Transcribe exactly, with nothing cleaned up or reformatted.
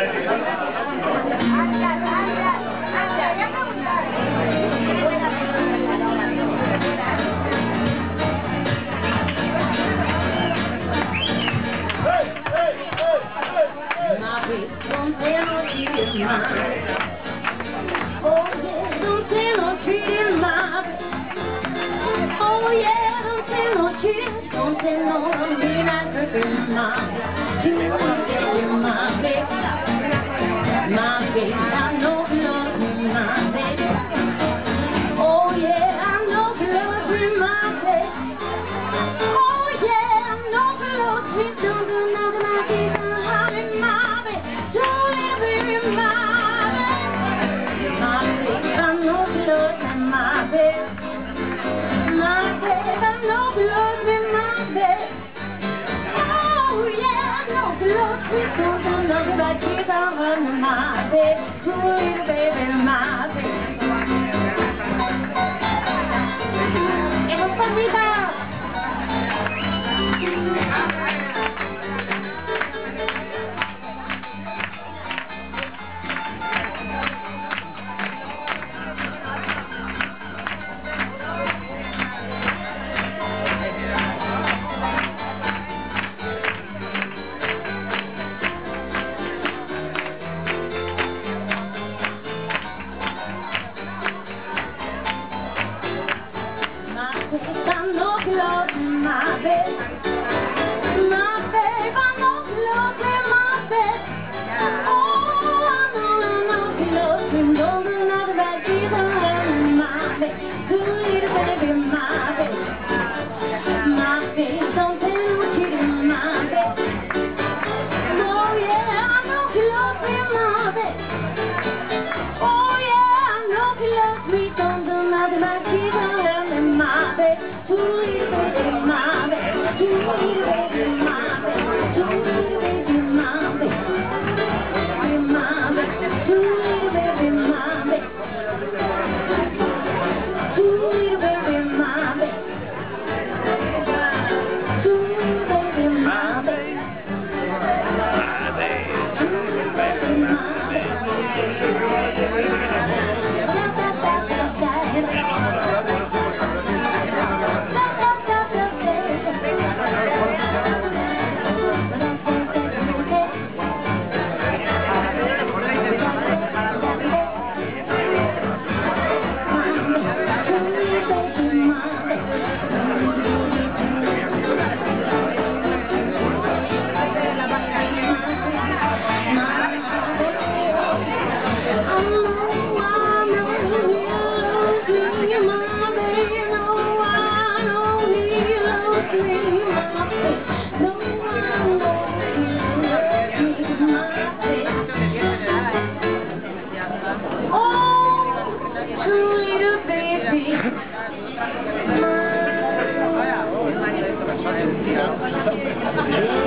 Don't tell no cheating mama. Oh yeah, don't tell no cheating mama. Oh yeah, don't tell no cheating. Don't tell no midnight tripping mama. You won't get your mama, my baby. I know you love me, my baby. Oh yeah, I know you love me, my baby. Oh yeah, I know you love me. Don't do nothing like this. My baby, sweet baby, my baby. I know you love me, my baby. My baby, I know you love me, my baby. Oh, I know, I know you love me. Don't do nothing but keep on loving my baby. Sweet baby, my baby. My baby, don't tell me what you do, my baby. Oh, yeah, I know you love me, my baby. Oh, yeah, I know you love me. Don't do nothing but keep on loving my baby. Sweet baby, my baby, sweet baby, my baby, sweet baby, my baby, my baby, sweet baby, my baby, sweet baby, my baby, sweet baby, my baby, Yeah.